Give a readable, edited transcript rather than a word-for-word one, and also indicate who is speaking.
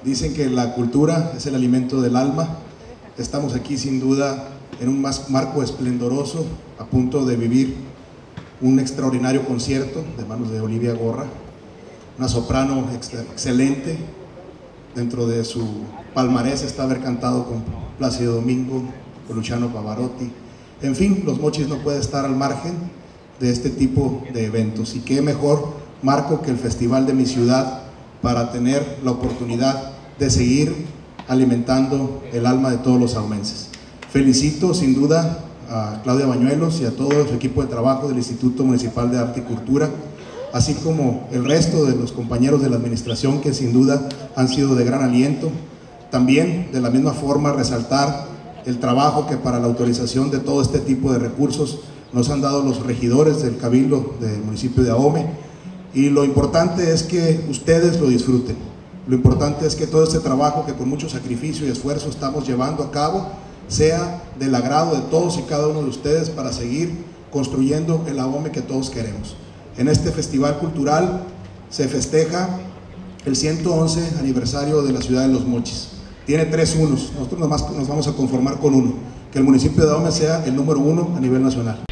Speaker 1: Dicen que la cultura es el alimento del alma. Estamos aquí sin duda en un marco esplendoroso, a punto de vivir un extraordinario concierto de manos de Olivia Gorra, una soprano excelente. Dentro de su palmarés está haber cantado con Plácido Domingo, con Luciano Pavarotti. En fin, Los Mochis no puede estar al margen de este tipo de eventos, y qué mejor marco que el Festival de mi ciudad para tener la oportunidad de seguir alimentando el alma de todos los ahumenses. Felicito sin duda a Claudia Bañuelos y a todo su equipo de trabajo del Instituto Municipal de Arte y Cultura, así como el resto de los compañeros de la administración que sin duda han sido de gran aliento. También de la misma forma resaltar el trabajo que para la autorización de todo este tipo de recursos nos han dado los regidores del Cabildo del municipio de Ahome, y lo importante es que ustedes lo disfruten. Lo importante es que todo este trabajo que con mucho sacrificio y esfuerzo estamos llevando a cabo sea del agrado de todos y cada uno de ustedes para seguir construyendo el Ahome que todos queremos. En este festival cultural se festeja el 111 aniversario de la ciudad de Los Mochis. Tiene 3 unos, nosotros nomás nos vamos a conformar con uno, que el municipio de Ahome sea el número 1 a nivel nacional.